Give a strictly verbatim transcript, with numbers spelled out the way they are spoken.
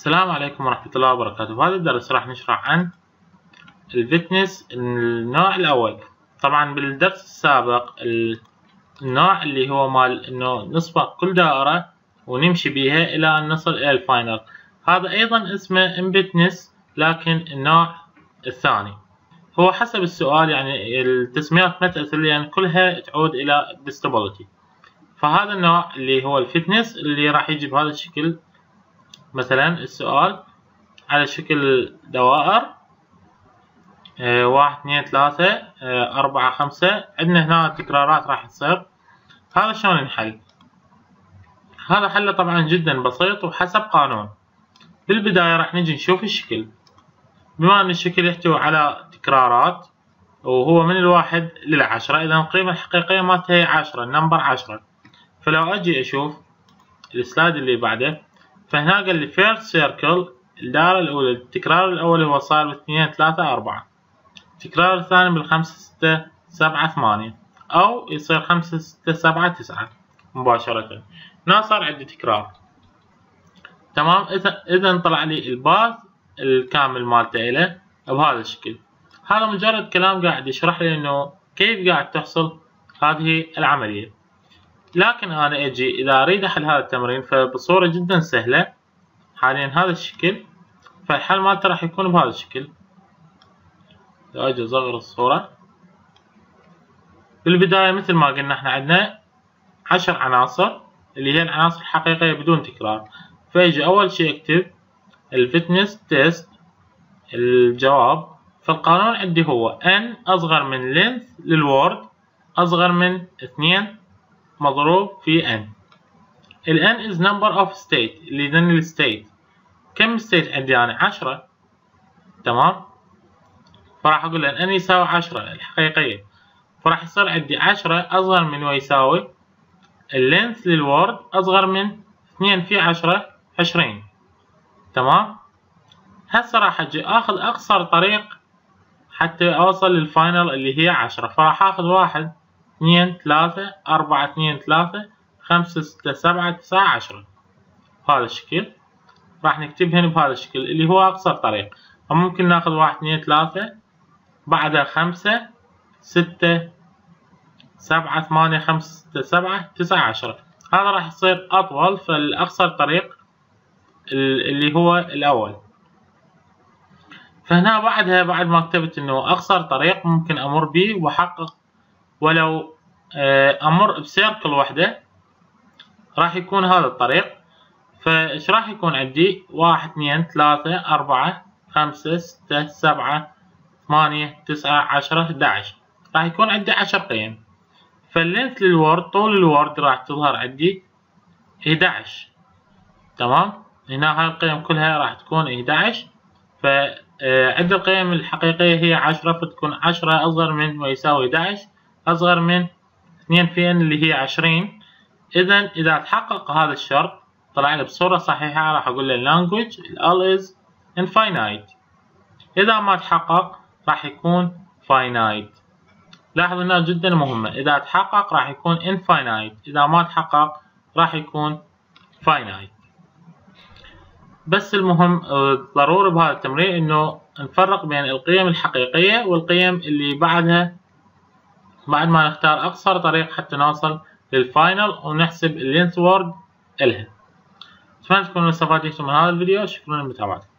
السلام عليكم ورحمة الله وبركاته. في هذا الدرس راح نشرح عن الفتنس النوع الأول. طبعا بالدرس السابق النوع اللي هو مال إنه نسبق كل دائرة ونمشي بيها إلى أن نصل إلى الفاينل، هذا أيضا اسمه امبتنس، لكن النوع الثاني هو حسب السؤال، يعني التسميات ما تأثر يعني كلها تعود إلى disability. فهذا النوع اللي هو الفتنس اللي راح يجي بهذا الشكل، مثلا السؤال على شكل دوائر اه واحد اثنين ثلاثة اه أربعة خمسة، عندنا هنا تكرارات راح تصير. هذا شلون نحل؟ هذا حله طبعا جدا بسيط وحسب قانون. بالبداية راح نجي نشوف الشكل، بما ان الشكل يحتوي على تكرارات وهو من الواحد للعشرة، اذا القيمة الحقيقية مالتها هي عشرة، النمبر عشرة. فلو اجي اشوف السلايد اللي بعده، فهنا قال لي first circle الدائرة الأولى، التكرار الأول هو صار باثنين ثلاثة أربعة، التكرار الثاني بالخمسة ستة سبعة ثمانية، أو يصير خمسة ستة سبعة تسعة مباشرة. هنا صار عندي تكرار، تمام. إذا إذا طلع لي الباث الكامل مالته إله بهذا الشكل. هذا مجرد كلام قاعد يشرح لي إنه كيف قاعد تحصل هذه العملية. لكن أنا أجي إذا أريد أحل هذا التمرين فبصورة جدا سهلة. حاليا هذا الشكل، فالحل مالته راح يكون بهذا الشكل. لو أجي أصغر الصورة، بالبداية مثل ما قلنا احنا عندنا عشر عناصر اللي هي العناصر الحقيقية بدون تكرار. فيجي أول شيء أكتب الفتنس تيست الجواب. فالقانون عندي هو n أصغر من length للوورد أصغر من اثنين مضروب في n. ال n is number of state اللي ذن الستيت. كم state عندي أنا؟ عشرة، تمام. فراح أقول ان n يساوي عشرة الحقيقية، فراح يصير عندي عشرة أصغر من ويساوي ال length للوورد أصغر من اثنين في عشرة عشرين، تمام. هسه راح أجي آخذ أقصر طريق حتى أوصل للفاينل اللي هي عشرة. فراح آخذ واحد اثنين ثلاثة أربعة اثنين ثلاثة خمسة ستة سبعة تسعة عشرة، بهذا الشكل. راح نكتبهن بهذا الشكل اللي هو أقصر طريق. ممكن ناخذ واحد اثنين ثلاثة بعدها خمسة ستة سبعة ثمانية خمسة ستة سبعة تسعة عشرة، هذا راح يصير أطول. فالأقصر طريق اللي هو الأول. فهنا بعدها بعد ما كتبت إنه أقصر طريق ممكن أمر به وأحقق ولو أمر بسيركل واحدة راح يكون هذا الطريق. فإيش راح يكون عندي؟ واحد اثنين ثلاثة أربعة خمسة ستة سبعة ثمانية تسعة عشرة أحد عشر، راح يكون عندي عشر قيم. فاللينث للوورد طول الوورد راح تظهر عندي أحد عشر، تمام. هنا هاي القيم كلها راح تكون أحد عشر. فعند القيم الحقيقية هي عشرة، فتكون عشرة أصغر من ويساوي أحد عشر أصغر من اثنين في n اللي هي عشرين. إذا إذا تحقق هذا الشرط طلع لي بصورة صحيحة، راح أقول له language ال is infinite. إذا ما تحقق راح يكون finite. لاحظ إنها جدا مهمة، إذا تحقق راح يكون infinite، إذا ما تحقق راح يكون finite. بس المهم ضروري بهذا التمرين إنه نفرق بين القيم الحقيقية والقيم اللي بعدها، بعد ما نختار أقصر طريق حتى نوصل للفاينل ونحسب اللينث وورد إلها. أتمنى تكونوا استفدتم من هذا الفيديو. شكرا لمتابعتكم.